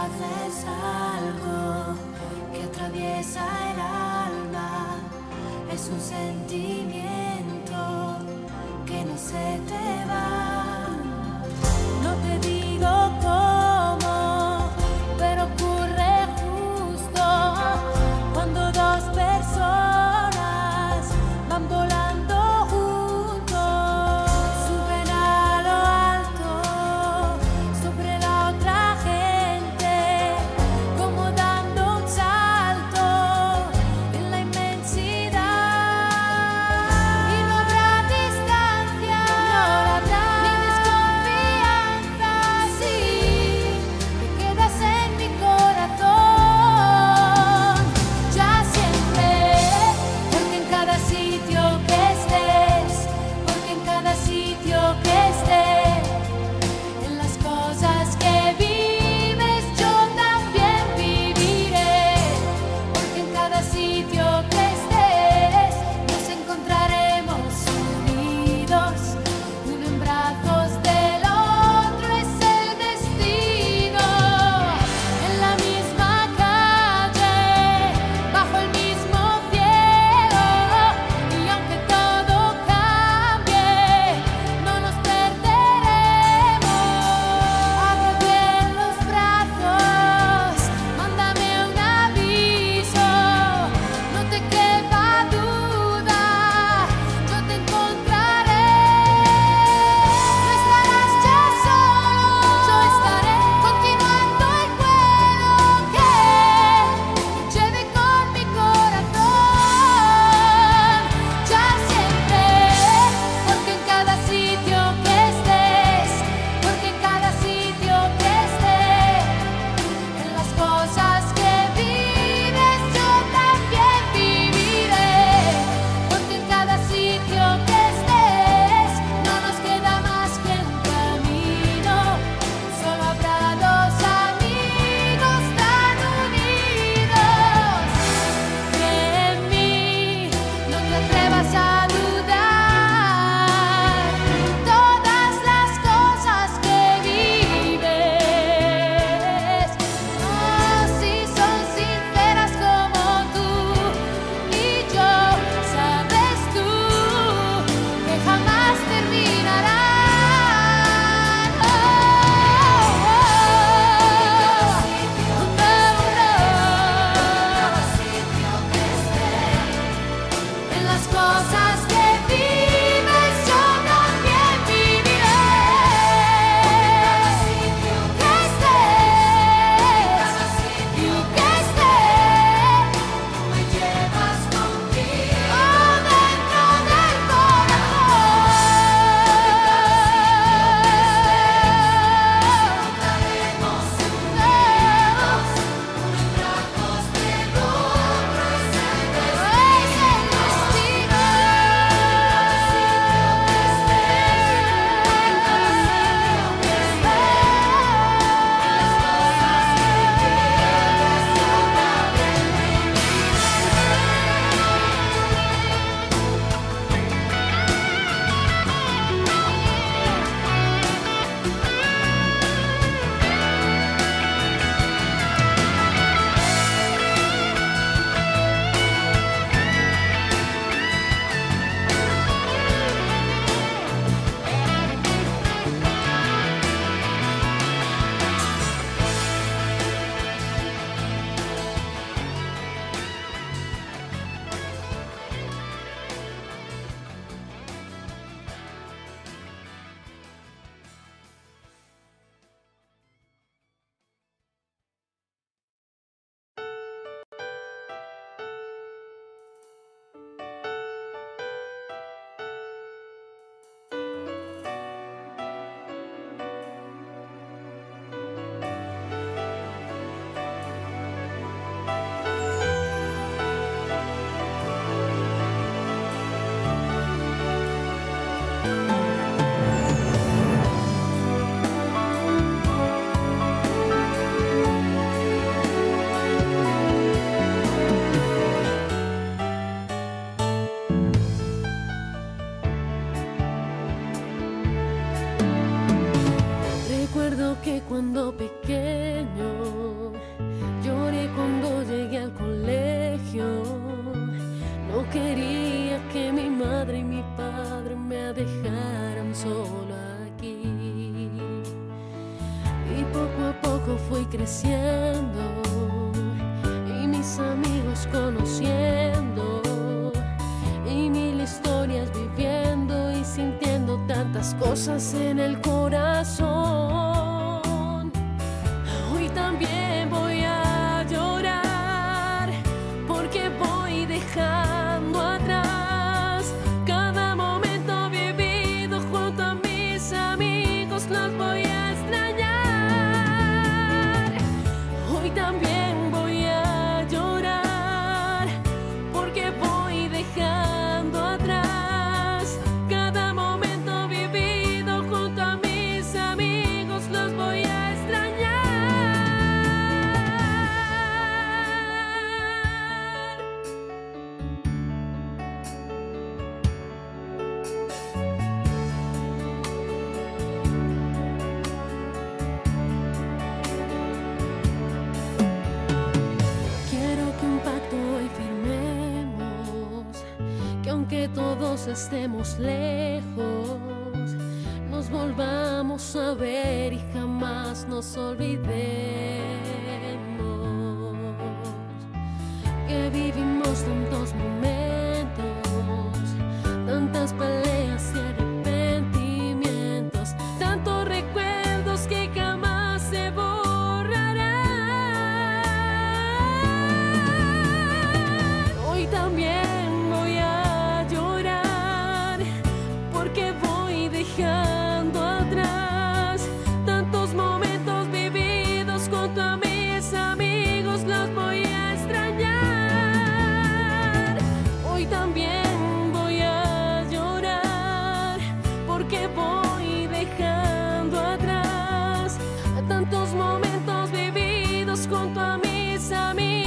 es algo que atraviesa el alma, es un sentimiento que no se te va. No te digo cómo, pero ocurre justo cuando dos personas van volando juntos, suben a lo alto sobre la otra gente, como dando un salto en la inmensidad. Y no habrá distancia, no habrá poco fui creciendo y mis amigos conociendo y mil historias viviendo y sintiendo tantas cosas en el corazón. Hoy también voy a llorar porque voy dejando atrás cada momento vivido junto a mis amigos. Los voy a extrañar. Hoy también voy a llorar porque voy dejando atrás cada momento vivido junto a mis amigos. Los voy a extrañar. Que todos estemos lejos, nos volvamos a ver y jamás nos olvidemos que vivimos tantos momentos, tantas peleas y arrepentimientos, tantos recuerdos que jamás se borrarán. Hoy también dejando atrás tantos momentos vividos junto a mis amigos. Los voy a extrañar. Hoy también voy a llorar porque voy dejando atrás tantos momentos vividos junto a mis amigos.